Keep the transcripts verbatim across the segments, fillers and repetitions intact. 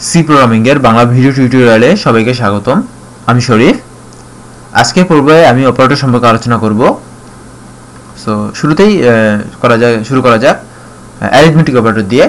C programming এর Bangla video টিউটোরিয়ালে সবাইকে স্বাগতম। আমি শরীফ। আজকে পর্বে আমি অপারেটর সম্পর্কে আলোচনা করব। সো শুরুতেই করা যায় শুরু করা যাক অ্যারিথমেটিক অপারেটর দিয়ে।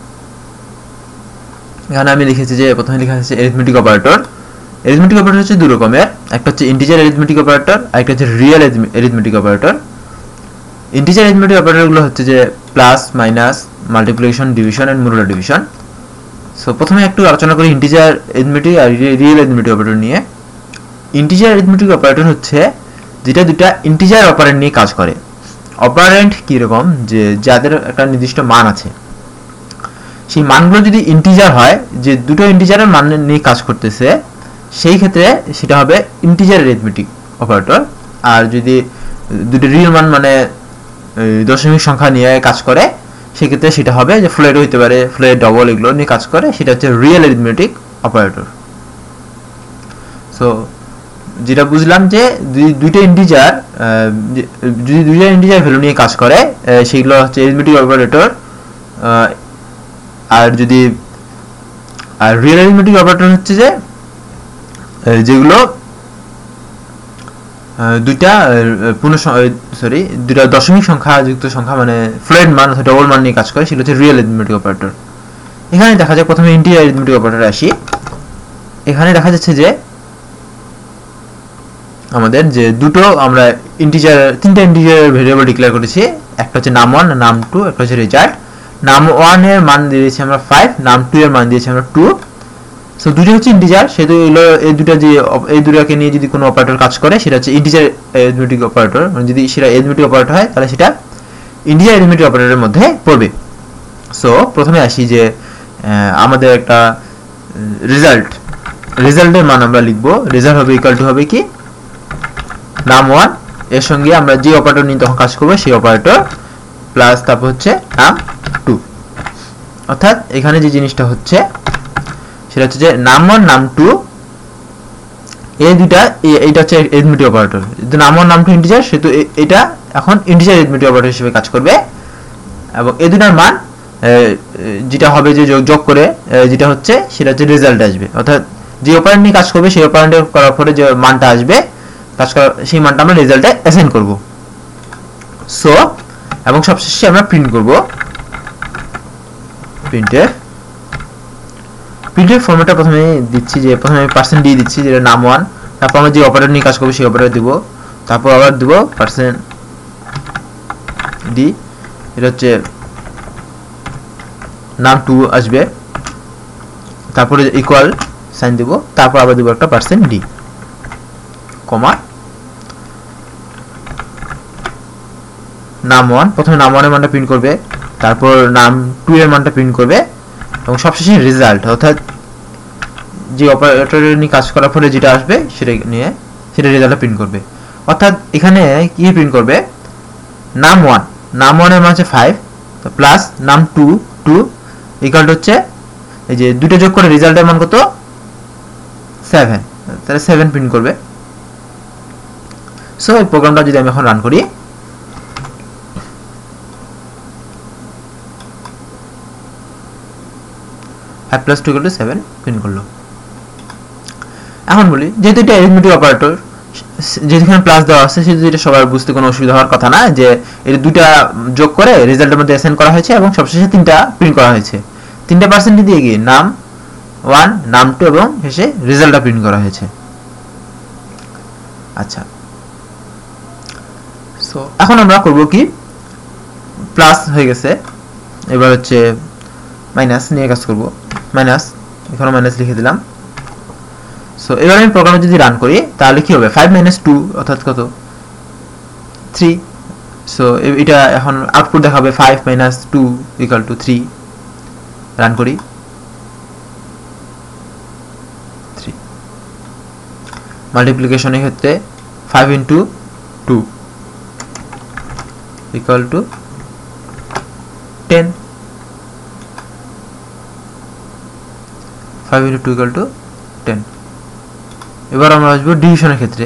এখানে আমি লিখেছি যে প্রথমে লেখা আছে অ্যারিথমেটিক অপারেটর। অ্যারিথমেটিক অপারেটর হচ্ছে দুই রকমের, একটা হচ্ছে ইন্টিজার অ্যারিথমেটিক অপারেটর আর একটা হচ্ছে real arithmetic operator. Integer arithmetic অপারেটরগুলো হচ্ছে যে plus, minus, multiplication, division and modular division. So প্রথমে একটু আলোচনা করি ইন্টিজার অ্যারিথমেটিক আর রিয়েল অ্যারিথমেটিক অপারেটর নিয়ে। ইন্টিজার অ্যারিথমেটিক অপারেটর হচ্ছে যেটা দুটা ইন্টিজার অপারেন্ড নিয়ে কাজ করে। অপারেন্ড কি রকম, যে যাদের একটা নির্দিষ্ট মান আছে, সেই মানগুলো যদি ইন্টিজার হয়, যে দুটো ইন্টিজারের মান নিয়ে কাজ করতেছে, সেই ক্ষেত্রে সেটা হবে ইন্টিজার অ্যারিথমেটিক অপারেটর। আর যদি দুটো রিয়েল মান মানে দশমিক সংখ্যা নিয়ে কাজ করে, সেক্ষেত্রে সেটা হবে যে ফ্লোট হইতে পারে, ফ্লোট, ডবল, এগুলো নিয়ে কাজ করে, সেটা হচ্ছে রিয়েল অ্যারিথমেটিক অপারেটর। সো যেটা বুঝলাম যে দুইটা ইন্টিজার যদি দুইটা ইন্টিজার ভ্যালু নিয়ে কাজ করে, সেগুলো হচ্ছে অ্যারিথমেটিক অপারেটর। আর যদি আর রিয়েল অ্যারিথমেটিক অপারেটর হচ্ছে যে যেগুলো দুইটা পূর্ণ সরি দুইটা দশমিক সংখ্যা যুক্ত সংখ্যা মানে ফ্লোট মান অথবা ডবল মান নিয়ে কাজ করে, সেগুলো হচ্ছে রিয়েল অ্যারিথমেটিক অপারেটর। এখানে দেখা যায় প্রথমে ইন্টিজার অ্যারিথমেটিক অপারেটরে আসি। এখানে দেখা যাচ্ছে যে আমাদের যে দুটো আমরা ইন্টিজার তিনটা ইন্টিজার ভেরিয়েবল ডিক্লেয়ার করেছি, একটা হচ্ছে নাম ওয়ান, নাম টু, একটা হচ্ছে রেজাল্ট। নাম ওয়ান এর মান দিয়েছি আমরা ফাইভ, নাম টু এর মান দিয়েছি আমরা টু। সো দুটো হচ্ছে ইন্টিজার, সেটা হলো এই দুটো যে এই দুটোকে নিয়ে যদি কোনো অপারেটর কাজ করে, সেটা হচ্ছে ইন্টিজার অ্যারিথমেটিক অপারেটর। মানে যদি সেটা অ্যারিথমেটিক অপারেটর হয়, তাহলে সেটা ইন্টিজার অ্যারিথমেটিক অপারেটরের মধ্যে পড়বে। সো প্রথমে আসি যে আমাদের একটা রেজাল্ট রেজাল্টের মান আমরা লিখবো। রেজাল্ট হবে ইকুয়াল টু হবে কি নাম ওয়ান, এর সঙ্গে আমরা যে অপারেটর নিয়ে তখন কাজ করবো সেই অপারেটর, প্লাস তারপর হচ্ছে নাম টু। অর্থাৎ এখানে যে জিনিসটা হচ্ছে সেটা হচ্ছে যে নাম ওয়ান, নাম টু, এই দুইটা এইটা হচ্ছে অ্যারিথমেটিক অপারেটর। যদি নাম ওয়ান, নাম টু ইন্টিজার, সেহেতু এটা এখন ইন্টিজার অ্যারিথমেটিক অপারেটর হিসেবে কাজ করবে। এবং এই দুটার মান যেটা হবে যে যোগ করে যেটা হচ্ছে সেটা হচ্ছে রেজাল্ট আসবে। অর্থাৎ যে অপারেন্ট নিয়ে কাজ করবে সেই অপারেন্টে করার পরে যে মানটা আসবে, কাজ করার সেই মানটা আমরা রেজাল্টে অ্যাসাইন করব। সো এবং সবশেষে আমরা প্রিন্ট করব প্রিন্টের প্রিন্টের ফরম্যাটটা প্রথমে দিচ্ছি যে প্রথমে পার্সেন্ট ডি দিচ্ছি, যেটা নাম ওয়ান, তারপর আমরা যে অপারেটর নিয়ে কাজ করব সেই অপারেটর দিব, তারপর আবার দিব পার্সেন্ট ডি, এটা হচ্ছে নাম টু আসবে, তারপরে ইকুয়াল সাইন দিব, তারপর আবার দিব একটা পার্সেন্ট ডি, কমা নাম ওয়ান। প্রথমে নাম ওয়ান এর মানটা প্রিন্ট করবে, তারপর নাম টু এর মানটা প্রিন্ট করবে, এবং সবশেষে রেজাল্ট, অর্থাৎ যে অপারেটর নিয়ে কাজ করার পরে যেটা আসবে সেটা নিয়ে সেটা রেজাল্টটা প্রিন্ট করবে। অর্থাৎ এখানে কি প্রিন্ট করবে, নাম ওয়ান, নাম ওয়ান এর মান হচ্ছে ফাইভ, প্লাস নাম টু টু ইকুয়াল হচ্ছে এই যে দুটো যোগ করে রেজাল্টের মান কত, সেভেন, তাহলে সেভেন প্রিন্ট করবে। সো এই প্রোগ্রামটা যদি আমি এখন রান করি, five plus two equal to seven print করলো। এখন বলি, যেহেতু এটা অ্যারিথমেটিক অপারেটর, যেখানে প্লাস দেওয়া আছে সেহেতু এটা সবার বুঝতে কোনো অসুবিধা হওয়ার কথা না, যে এটা দুইটা যোগ করে রেজাল্টের মধ্যে অ্যাসাইন করা হয়েছে এবং সবশেষে তিনটা প্রিন্ট করা হয়েছে। তিনটা পার্সেন্ট দিয়ে গিয়ে নাম ওয়ান, নাম টু এবং শেষে রেজাল্টটা প্রিন্ট করা হয়েছে। আচ্ছা, সো এখন আমরা করব কি, প্লাস হয়ে গেছে, এবার হচ্ছে মাইনাস নিয়ে কাজ করব। মাইনাস, এখানে মাইনাস লিখে দিলাম। সো এবার আমি প্রোগ্রামে যদি রান করি, তাহলে কি হবে, ফাইভ মাইনাস টু অর্থাৎ কত, থ্রি। সো এটা এখন আউটপুট দেখাবে five minus two equal to three. Run করি, থ্রি। মাল্টিপ্লিকেশনের ক্ষেত্রে five into two equal to ten, five into two equal to ten. এবার আমরা আসবো ডিভিশনের ক্ষেত্রে,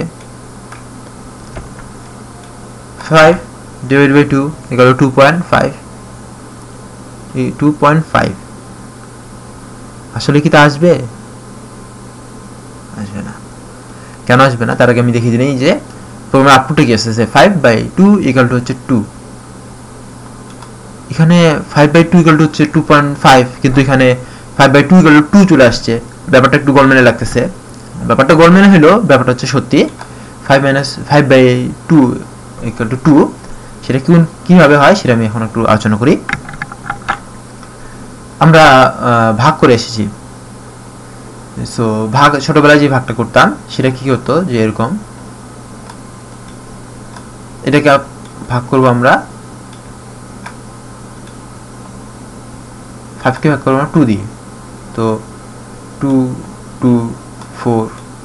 five divided by two equal to two point five, two point five। আসলে কি তা আসবে? আসবে না। কেন আসবে না তার আগে আমি দেখিয়ে দিই যে প্রোগ্রাম আউটপুটে কি আসছে, five by two equal to হচ্ছে টু। এখানে five by two equal to হচ্ছে টু পয়েন্ট ফাইভ, কিন্তু এখানে five by two equal to two চলে আসছে। ব্যাপারটা একটু গোলমেলে লাগতেছে। ব্যাপারটা গোলমেলে হলো, ব্যাপারটা হচ্ছে সত্যি। Five minus five by two equal to two, সেটা কি কীভাবে হয় সেটা আমি এখন একটু আলোচনা করি। আমরা ভাগ করে এসেছি। সো ভাগ, ছোটবেলায় যে ভাগটা করতাম সেটা কি হতো যে এরকম, এটাকে ভাগ করব আমরা, ফাইভকে ভাগ করবো আমরা টু দিয়ে। তো টু টু ফোর,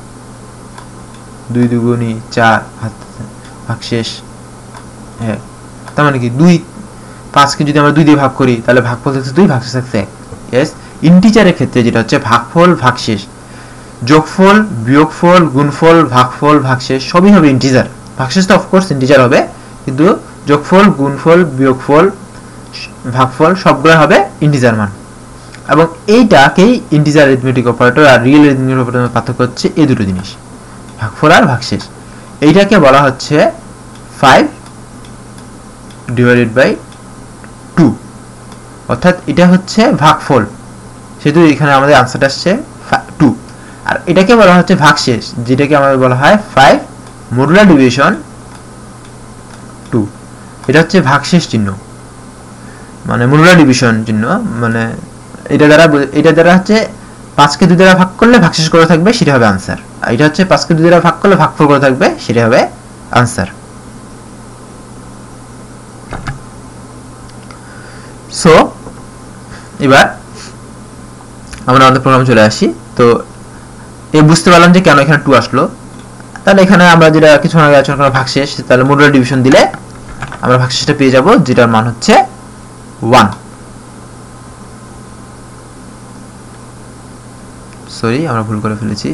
দুই দুগুণি চার, হাত ভাগ শেষ। হ্যাঁ, তার মানে কি দুই পাঁচকে যদি আমরা দুই দিয়ে ভাগ করি তাহলে ভাগফল থাকছে দুই, ভাগশেষ থাকছে এক। ইয়েস, ইন্টিজারের ক্ষেত্রে যেটা হচ্ছে ভাগফল ভাগশেষ, যোগফল বিয়োগফল গুণফল ভাগফল ভাগশেষ সবই হবে ইন্টিজার। ভাগশেষ তো অফকোর্স ইন্টিজার হবে, কিন্তু যোগফল গুণফল বিয়োগফল ভাগফল সবগুলো হবে ইন্টিজার মান। এবং এইটাকেই ইন্টিজার অ্যারিথমেটিক অপারেটর আর রিয়েল অ্যারিথমেটিক অপারেটরের পার্থক্য হচ্ছে এই দুটো জিনিস, ভাগফল আর ভাগশেষ। এইটাকে বলা হচ্ছে ফাইভ ডিভাইডেড বাই টু, অর্থাৎ এটা হচ্ছে ভাগফল, সেহেতু এখানে আমাদের আনসারটা আসছে টু। আর এটাকে বলা হচ্ছে ভাগশেষ, যেটাকে আমাদের বলা হয় ফাইভ মডুলার ডিভিশন টু। এটা হচ্ছে ভাগশেষ চিহ্ন, মানে মডুলার ডিভিশন চিহ্ন, মানে এটা দ্বারা এটা দ্বারা হচ্ছে পাঁচকে দুই দ্বারা ভাগ করলে ভাগশেষ করে থাকবে, সেটা হবে আনসার। আর এটা হচ্ছে পাঁচকে দুই দ্বারা ভাগ করলে ভাগফল করে থাকবে, সেটা হবে আনসার। সো এবার আমরা আমাদের প্রোগ্রাম চলে আসি। তো এই বুঝতে পারলাম যে কেন এখানে টু আসলো। তাহলে এখানে আমরা যেটা কিছু আগে আলোচনা করা ভাগশেষ, তাহলে মডুলার ডিভিশন দিলে আমরা ভাগশেষটা পেয়ে যাব, যেটার মান হচ্ছে ওয়ান। সরি, আমরা ভুল করে ফেলেছি।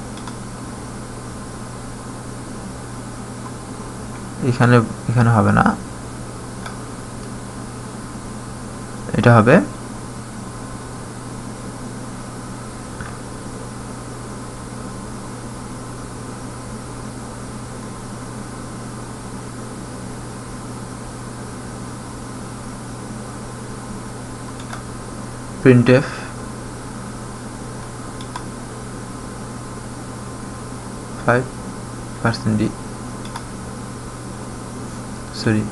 এখানে এখানে হবে না, এটা হবে printf five percent d, sorry,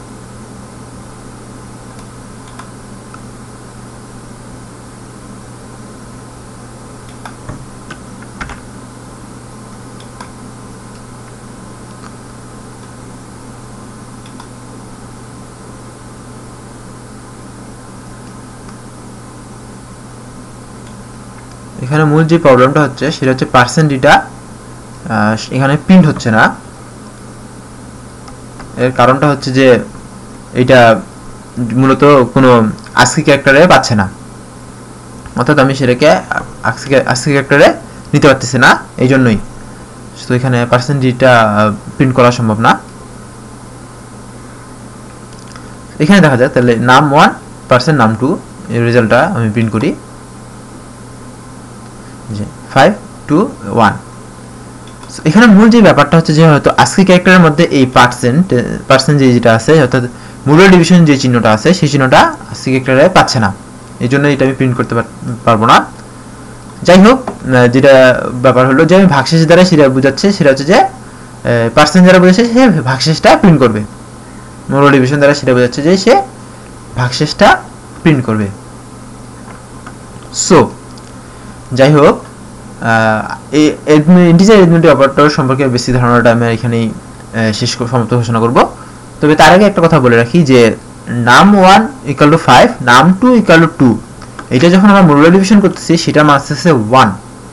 এখানে মূল যে প্রবলেমটা হচ্ছে সেটা হচ্ছে পার্সেন্ট ডিটা এখানে প্রিন্ট হচ্ছে না। এর কারণটা হচ্ছে যে এটা মূলত কোনো আস্কি ক্যারেক্টারে পাচ্ছে না, অর্থাৎ আমি সেটাকে আস্কি ক্যারেক্টারে নিতে পারতেছি না, এই জন্যই। তো এখানে পার্সেন্ট ডিটা প্রিন্ট করা সম্ভব না। এখানে দেখা যায় তাহলে নাম ওয়ান পার্সেন্ট নাম টু, এই রেজাল্টটা আমি প্রিন্ট করি যে ফাইভ টু ওয়ান। এখানে মূল যে ব্যাপারটা হচ্ছে যে হয়তো আস্কি ক্যারেক্টারের মধ্যে এই পার্সেন্ট পার্সেন্ট যে যেটা আছে, অর্থাৎ মডুলার ডিভিশন যে চিহ্নটা আছে সেই চিহ্নটা আস্কি ক্যারেক্টারে পাচ্ছে না, এই জন্য এটা আমি প্রিন্ট করতে পারবো না। যাই হোক, যেটা ব্যাপার হলো যে আমি ভাগশেষ দ্বারা সেটা বোঝাচ্ছে, সেটা হচ্ছে যে পার্সেন্ট দ্বারা বোঝাচ্ছে সে ভাগশেষটা প্রিন্ট করবে, মডুলার ডিভিশন দ্বারা সেটা বোঝাচ্ছে যে সে ভাগশেষটা প্রিন্ট করবে। সো যাই হোক, ইন্টিজার অ্যারিথমেটিক অপারেটর সম্পর্কে বেশি ধারণাটা আমি এখানেই শেষ সমাপ্ত ঘোষণা করব। তবে তার আগে একটা কথা বলে রাখি যে num one equal to five, num two equal to two, এটা যখন আমরা মডুলার ডিভিশন করতেছি সেটার মান আসছে ওয়ান,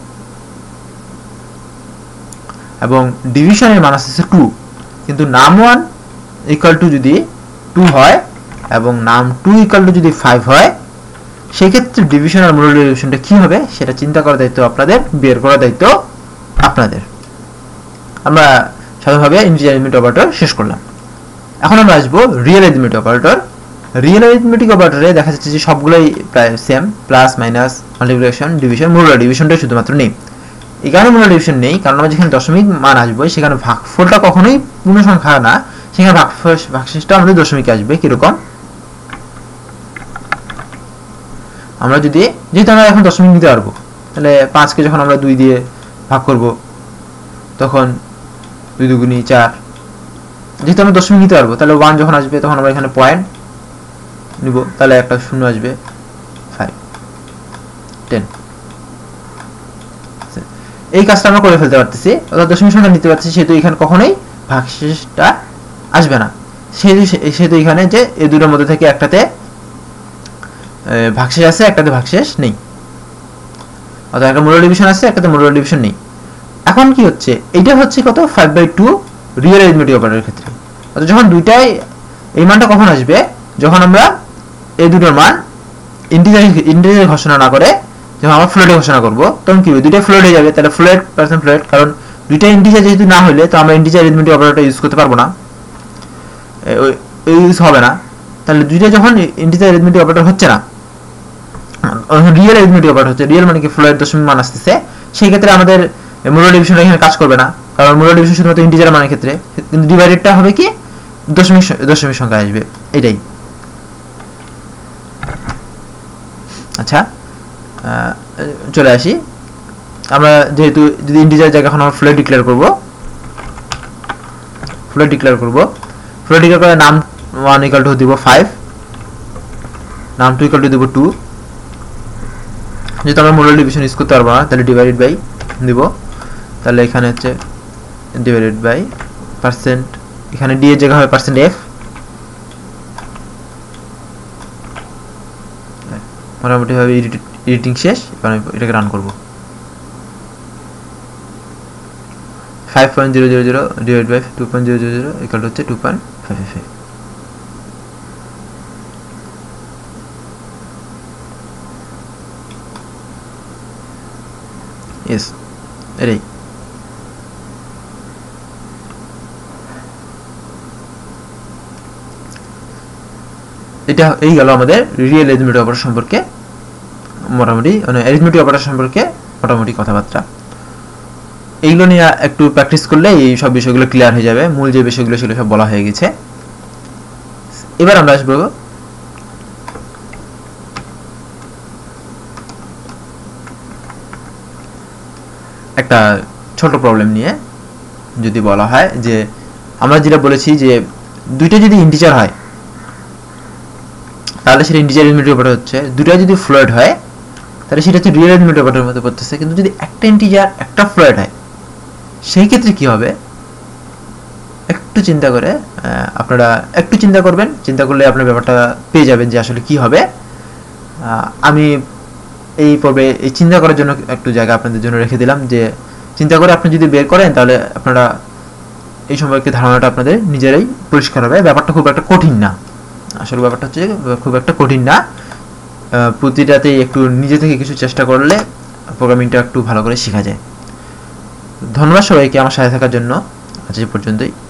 এবং ডিভিশনের মান আসছে টু। কিন্তু নাম ওয়ান ইকুয়াল টু যদি টু হয় এবং নাম টু ইকুয়াল টু যদি ফাইভ হয়, সেক্ষেত্রে ডিভিশন আর মডুলার ডিভিশনটা কি হবে সেটা চিন্তা করার দায়িত্ব আপনাদের, বের করার দায়িত্ব আপনাদের। আমরা সাধারণভাবে ইন্টিজার অ্যারিথমেটিক অপারেটর শেষ করলাম। এখন আমরা আসবো real arithmetic operator. Real arithmetic অপারেটরে দেখা যাচ্ছে যে সবগুলোই প্রায় same, plus minus multiplication division, মূলদ ডিভিশনটা শুধুমাত্র নেই। এই কারণে মূলদ ডিভিশন নেই কারণ আমরা যেখানে দশমিক মান আসবে সেখানে ভাগফলটা কখনোই পূর্ণ সংখ্যা না, সেখানে ভাগফল ভাগশেষটা আমাদের দশমিকে আসবে। কিরকম, আমরা যদি যেহেতু আমরা এখন দশমিক নিতে পারবো, তাহলে পাঁচকে যখন আমরা দুই দিয়ে ভাগ করব তখন দুই দুগুণী চার, যেহেতু আমরা দশমিক নিতে পারবো তাহলে ওয়ান যখন আসবে তখন আমরা এখানে পয়েন্ট নিব, তাহলে একটা শূন্য আসবে, ফাইভ টেন। এই কাজটা আমরা করে ফেলতে পারতেছি, অর্থাৎ দশমিক সংখ্যা নিতে পারতেছি, সেহেতু এখানে কখনোই ভাগশেষটা আসবে না। সেহেতু সেহেতু এখানে যে এই দুটোর মধ্যে থেকে একটাতে ভাগশেষ আছে, একটাতে ভাগশেষ নেই, অর্থাৎ একটা মূলদ ডিভিশন আছে, একটাতে মূলদ ডিভিশন নেই। এখন কি হচ্ছে, এইটা হচ্ছে কত, five by two real arithmetic অপারেটরের ক্ষেত্রে। অর্থাৎ যখন দুইটাই, এই মানটা কখন আসবে, যখন আমরা এই দুটোর মান ইন্টিজার ইন্টিজার ঘোষণা না করে যখন আমরা ফ্লোটে ঘোষণা করব, তখন কি হবে, দুইটা ফ্লোট হয়ে যাবে, তাহলে ফ্লোট পার্সেন্ট ফ্লোট, কারণ দুইটা ইন্টিজার যেহেতু না হলে তো আমরা ইন্টিজার অ্যারিথমেটিক অপারেটর ইউজ করতে পারবো না, ইউজ হবে না। তাহলে দুইটা যখন ইন্টিজার অ্যারিথমেটিক অপারেটর হচ্ছে না, রিয়েল অ্যারিথমেটিক অপারেটর হচ্ছে, রিয়েল মানে কি ফ্লোট দশমিক মান আসতেছে, সেই ক্ষেত্রে আমাদের মূলদ ডিভিশন এখানে কাজ করবে না, কারণ মূলদ ডিভিশন শুধুমাত্র ইন্টিজার মানের ক্ষেত্রে, কিন্তু ডিভাইডেডটা হবে কি দশমিক দশমিক সংখ্যা আসবে, এটাই। আচ্ছা, চলে আসি, আমরা যেহেতু যদি ইন্টিজার জায়গা এখন আমরা ফ্লোট ডিক্লেয়ার করব, ফ্লোট ডিক্লেয়ার করব, ফ্লোট ডিক্লেয়ার করে নাম ওয়ান ইকুয়াল টু দিব five, num two equal to দিব টু, যেহেতু আমরা মূলদ ডিভিশন ইউজ করতে পারবো না তাহলে ডিভাইডেড বাই দিব, তাহলে এখানে হচ্ছে ডিভাইডেড বাই পার্সেন্ট, এখানে ডি এর জায়গা হবে পার্সেন্ট এফ, মোটামুটি ভাবে এডিটিং শেষ, এবার আমি এটাকে রান করব। Five point zero zero zero divide by two point zero zero zero equal হচ্ছে two point five five. Yes, এটাই। এটা এই গেল আমাদের রিয়েল অ্যারিথমেটিক অপারেটর সম্পর্কে মোটামুটি, মানে অ্যারিথমেটিক অপারেটর সম্পর্কে মোটামুটি কথাবার্তা। এইগুলো নিয়ে একটু প্র্যাকটিস করলে এই সব বিষয়গুলো ক্লিয়ার হয়ে যাবে, মূল যে বিষয়গুলো সেগুলো সব বলা হয়ে গেছে। এবার আমরা আসবো একটা ছোট প্রবলেম নিয়ে। যদি বলা হয় যে আমরা যেটা বলেছি যে দুইটা যদি ইন্টিজার হয় তাহলে সেটা ইন্টিজার অ্যারিথমেটিক অপারেটর হচ্ছে, দুটো যদি ফ্লোট হয় তাহলে সেটা হচ্ছে রিয়েল অ্যারিথমেটিক অপারেটরের মধ্যে পড়তেছে। কিন্তু যদি একটা ইন্টিজার একটা ফ্লোট হয় সেই ক্ষেত্রে কি হবে, একটু চিন্তা করে আপনারা একটু চিন্তা করবেন, চিন্তা করলে আপনার ব্যাপারটা পেয়ে যাবেন যে আসলে কি হবে। আমি এই পর্বে এই চিন্তা করার জন্য একটু জায়গা আপনাদের জন্য রেখে দিলাম, যে চিন্তা করে আপনি যদি বের করেন তাহলে আপনারা এই সম্পর্কে ধারণাটা আপনাদের নিজেরাই পরিষ্কার হবে। ব্যাপারটা খুব একটা কঠিন না, আসলে ব্যাপারটা হচ্ছে খুব একটা কঠিন না, প্রতিটাতেই একটু নিজে থেকে কিছু চেষ্টা করলে প্রোগ্রামিংটা একটু ভালো করে শেখা যায়। ধন্যবাদ সবাইকে আমার সাথে থাকার জন্য, আজ এই পর্যন্তই।